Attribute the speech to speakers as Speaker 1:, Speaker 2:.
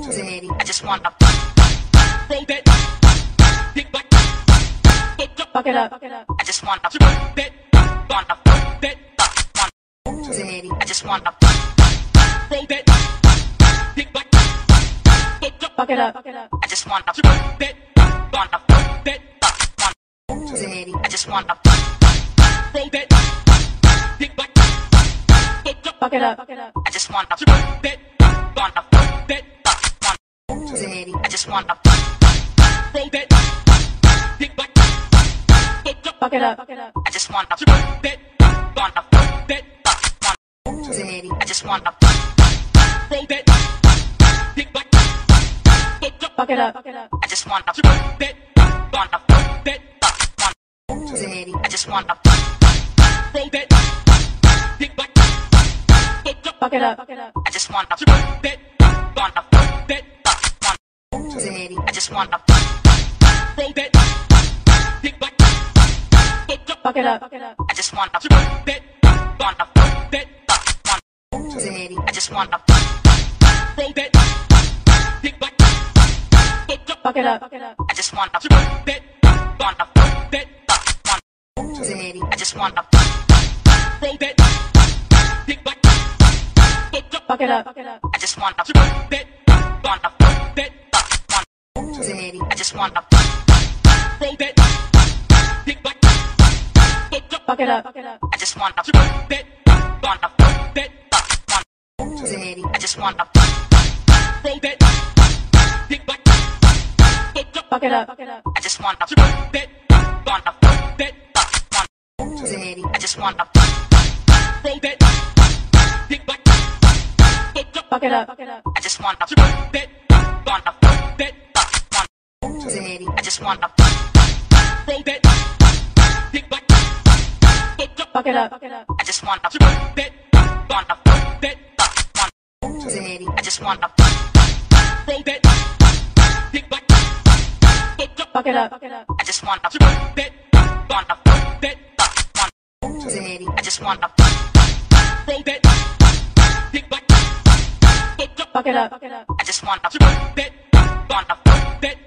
Speaker 1: Daddy, I just wanna roll that, kick back, fuck it up. I just wanna roll that, wanna roll that, wanna. Daddy, I just wanna roll that, kick back, fuck it up. I just wanna roll that, wanna roll that, wanna. Daddy, I just wanna roll that, kick back, fuck it up. I just wanna roll that, wanna roll that, wanna. Daddy, I just wanna roll that, kick back, fuck it up. I just wanna roll that, wanna roll that, wanna. Daddy, I just wanna roll that, kick back, fuck it up. I just wanna roll that, wanna roll that, wanna. Daddy, I just wanna roll that, kick back, fuck it up. I just wanna roll that, wanna roll that, wanna. Daddy, I just wanna roll that, kick back, fuck it up. I just wanna roll that, wanna roll that, wanna. Daddy, I just wanna roll that, kick back, fuck it up. I just wanna roll that, wanna roll that, wanna. Daddy, I just wanna roll that, kick back, fuck it up. I just wanna roll that, wanna roll that, wanna. Daddy, I just wanna roll that, kick back, fuck it up. I just wanna roll that, wanna roll that, wanna. Daddy, I just wanna roll that, kick back, fuck it up. I just wanna roll that, wanna roll that, wanna. Daddy, I just wanna roll that, kick back, fuck it up. I just wanna roll that, wanna roll that, wanna. Daddy, I just wanna roll that, kick back, fuck it up. I just wanna roll that, wanna roll that, wanna. Daddy, I just wanna roll that, kick back, fuck it up. I just wanna roll that, wanna roll that, wanna. Daddy, I just wanna roll that, kick back, fuck it up. I just wanna roll that, wanna roll that,